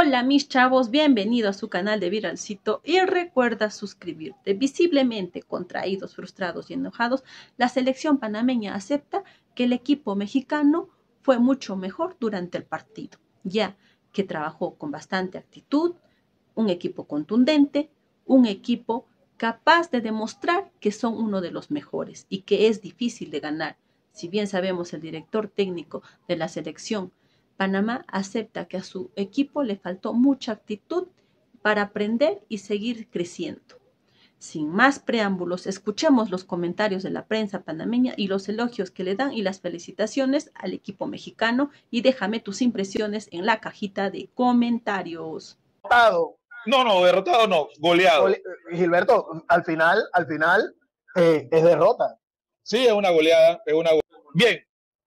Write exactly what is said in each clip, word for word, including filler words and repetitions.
Hola mis chavos, bienvenido a su canal de Viralcito y recuerda suscribirte. Visiblemente contraídos, frustrados y enojados, la selección panameña acepta que el equipo mexicano fue mucho mejor durante el partido, ya que trabajó con bastante actitud, un equipo contundente, un equipo capaz de demostrar que son uno de los mejores y que es difícil de ganar. Si bien sabemos el director técnico de la selección, Panamá acepta que a su equipo le faltó mucha actitud para aprender y seguir creciendo. Sin más preámbulos, escuchemos los comentarios de la prensa panameña y los elogios que le dan y las felicitaciones al equipo mexicano, y déjame tus impresiones en la cajita de comentarios. Derrotado. No, no, derrotado no, goleado. Gole Gilberto, al final, al final eh, es derrota. Sí, es una goleada, es una goleada. Bien,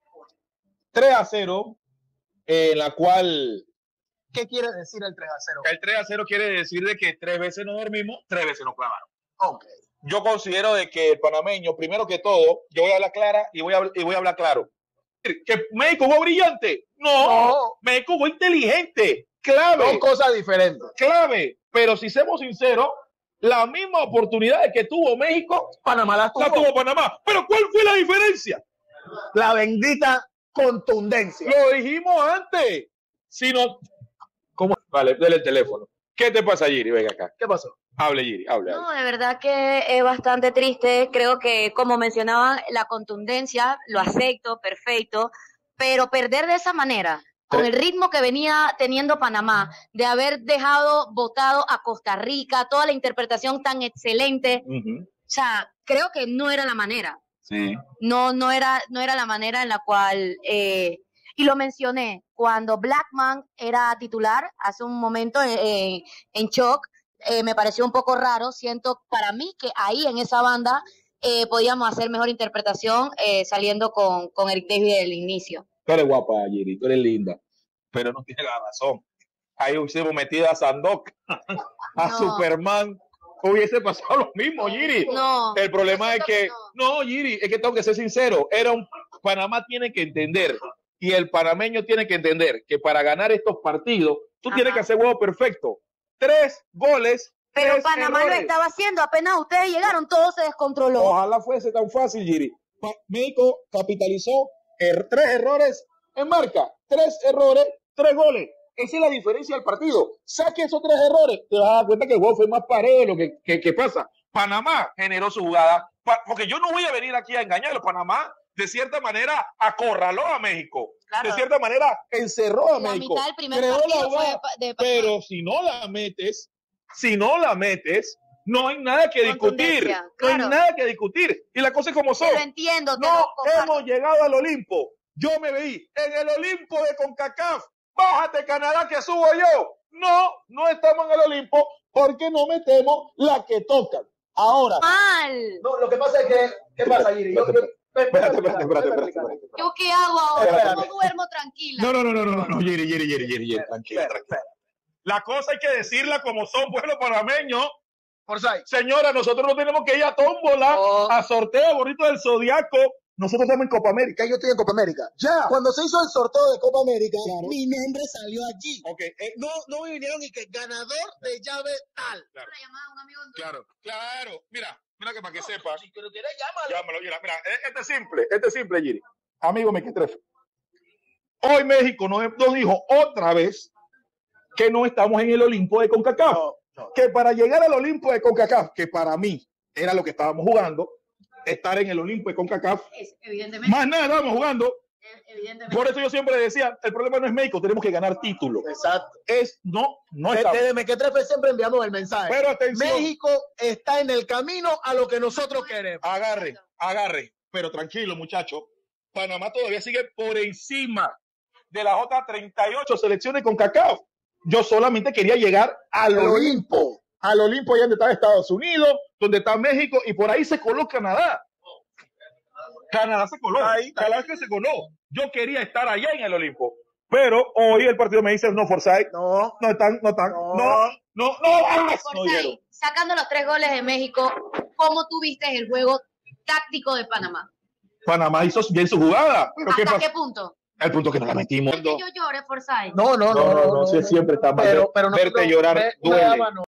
tres a cero, eh, en la cual... ¿Qué quiere decir el tres a cero? El tres a cero quiere decir de que tres veces nos dormimos, tres veces nos clavaron. Okay. Yo considero de que el panameño, primero que todo, yo voy a hablar clara y voy a, y voy a hablar claro. ¿Que México fue brillante? No, no. México fue inteligente, clave. Son cosas diferentes. Clave, pero si seamos sinceros, la misma oportunidad que tuvo México, Panamá la tuvo. la tuvo Panamá. Pero ¿cuál fue la diferencia? La bendita contundencia. Lo dijimos antes. Si no... ¿Cómo? Vale, dale el teléfono. ¿Qué te pasa, Giri? Venga acá. ¿Qué pasó? Hable, Giri, hable. No, de verdad que es bastante triste. Creo que, como mencionaban, la contundencia, lo acepto, perfecto, pero perder de esa manera, con el ritmo que venía teniendo Panamá, de haber dejado votado a Costa Rica, toda la interpretación tan excelente, uh-huh. O sea, creo que no era la manera. Sí. No, no era, no era la manera en la cual... Eh, y lo mencioné, cuando Blackman era titular, hace un momento eh, en shock, eh, me pareció un poco raro. Siento para mí que ahí en esa banda eh, podíamos hacer mejor interpretación eh, saliendo con, con Eric Davis del inicio. Tú eres guapa, Giri, tú eres linda, pero no tienes la razón. Ahí hubiésemos metido a Sandok, a no. Superman, hubiese pasado lo mismo, Giri. No. El problema es que, no. no, Giri, es que tengo que ser sincero, era un, Panamá tiene que entender, y el panameño tiene que entender que para ganar estos partidos, tú Ajá. tienes que hacer juego perfecto. Tres goles. Pero tres Panamá errores. Lo estaba haciendo, apenas ustedes llegaron, todo se descontroló. Ojalá fuese tan fácil, Giri. México capitalizó er, tres errores en marca. Tres errores, tres goles. Esa es la diferencia del partido. Saque esos tres errores, te vas a dar cuenta que el juego fue más parejo de lo que, que, que pasa. Panamá generó su jugada, porque yo no voy a venir aquí a engañarlo. Panamá, de cierta manera, acorraló a México. Claro. De cierta manera, encerró a la México. Mitad del primer partido fue de, de pero si no la metes, si no la metes, no hay nada que discutir. Claro. No hay nada que discutir. Y la cosa es como son. Lo entiendo. No hemos llegado al Olimpo. Yo me veí en el Olimpo de CONCACAF. Bájate, Canadá, que subo yo. No, no estamos en el Olimpo porque no metemos la que tocan. Ahora. Mal. No, lo que pasa es que, ¿qué pasa, Giri? Yo, yo, Espérate, espérate, espérate, espérate. ¿Yo qué hago ahora? ¿Cómo duermo tranquila? No, no, no, no, no, no, Giri, Giri, Giri, Giri, Giri, tranquila, tranquila. La cosa hay que decirla como son, pueblo panameño. Señora, nosotros no tenemos que ir a tómbola, oh. a sorteo, bonito del Zodiaco. Nosotros estamos en Copa América. Yo estoy en Copa América. Ya. Cuando se hizo el sorteo de Copa América, claro. Mi nombre salió allí. Okay. Eh, no, no me vinieron y que ganador de llave tal. Claro. Una llamada a un amigo en claro, claro. Mira, mira que para que no, sepas. Si lo quieres, llámalo. Llámalo, mira, mira. Este es simple, este es simple, Giri. Amigo Mequetrefe. Hoy México nos, nos dijo otra vez que no estamos en el Olimpo de CONCACAF. No, no. Que para llegar al Olimpo de CONCACAF, que para mí era lo que estábamos jugando, estar en el Olimpo de CONCACAF. Es, evidentemente. Más nada estábamos jugando. Evidentemente. Por eso yo siempre decía, el problema no es México, tenemos que ganar títulos. Exacto. Es, no, no de, está. Desde Mequetrefe siempre enviamos el mensaje. Pero atención. México está en el camino a lo que nosotros queremos. Agarre, agarre. Pero tranquilo, muchachos. Panamá todavía sigue por encima de las otras treinta y ocho selecciones con CONCACAF. Yo solamente quería llegar al Olimpo. Olimpo. Al Olimpo, allá donde está Estados Unidos, donde está México, y por ahí se coló Canadá. Canadá se coló. Ahí, Canadá que se coló. Yo quería estar allá en el Olimpo. Pero hoy el partido me dice, no, Forsyth. No. No están, no están. No, no, no. no, no, no sacando los tres goles de México, ¿cómo tú viste el juego táctico de Panamá? Panamá hizo bien su jugada. Pero ¿Hasta ¿qué, qué punto? Al punto que no la metimos. Que yo llore, Forsyth. No, no, No, no, no, sí, siempre está mal. Pero, pero Verte nosotros- llorar ve- duele. Nava no